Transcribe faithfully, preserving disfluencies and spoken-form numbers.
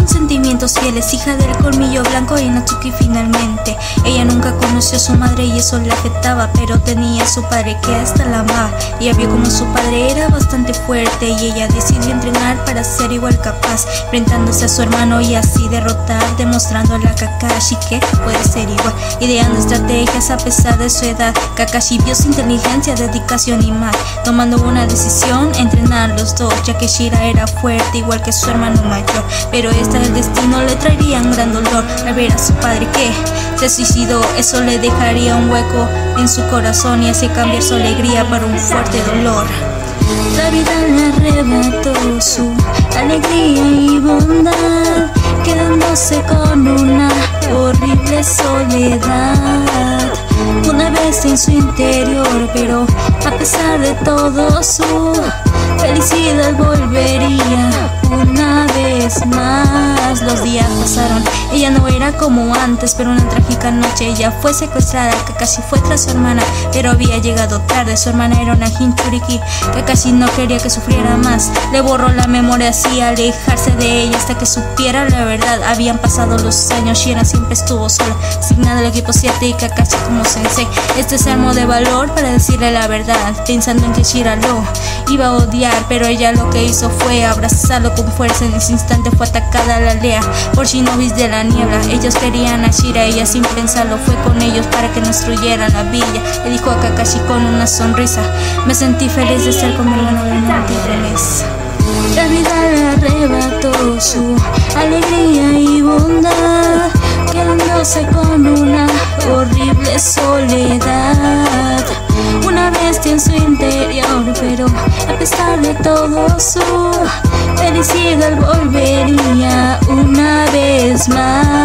con sentimientos fieles, hija del colmillo blanco y Natsuki finalmente. Ella nunca conoció a su madre y eso le afectaba, pero tenía a su padre que hasta la amaba. Ella vio como su padre era bastante fuerte y ella decidió entrenar para ser igual capaz, enfrentándose a su hermano y así derrotar, demostrándole a Kakashi que puede ser igual, ideando estrategias a pesar de su edad. Kakashi vio su inteligencia, dedicación y más, tomando una decisión, entrenar los dos, ya que Shira era fuerte igual que su hermano mayor, pero esta del destino le traería un gran dolor al ver a su padre que se suicidó. Eso le dejaría un hueco en su corazón y hace cambiar su alegría para un fuerte dolor. La vida le arrebató su alegría y bondad, quedándose con una horrible soledad, una bestia en su interior, pero a pesar de todo su felicidad volvería una vez más. Los días pasaron, ella no era como antes, pero una trágica noche ella fue secuestrada. Kakashi fue tras su hermana, pero había llegado tarde. Su hermana era una Jinchuriki. Kakashi no quería que sufriera más, le borró la memoria así alejarse de ella hasta que supiera la verdad. Habían pasado los años, Shira siempre estuvo sola, asignada al equipo siete y Kakashi como sensei. Este se armó de valor para decirle la verdad, pensando en que Shira lo iba a odiar, pero ella lo que hizo fue abrazarlo con fuerza. En ese instante fue atacada a la aldea por shinobis de la niebla. Ellos querían a Shira, ella sin pensarlo fue con ellos para que no destruyeran la villa. Le dijo a Kakashi con una sonrisa: me sentí feliz de estar con mi hermano de vez. La vida le arrebató su alegría y bondad, quedándose con una horrible soledad, una bestia en su interior, pero a pesar de todo su felicidad volvería una vez más.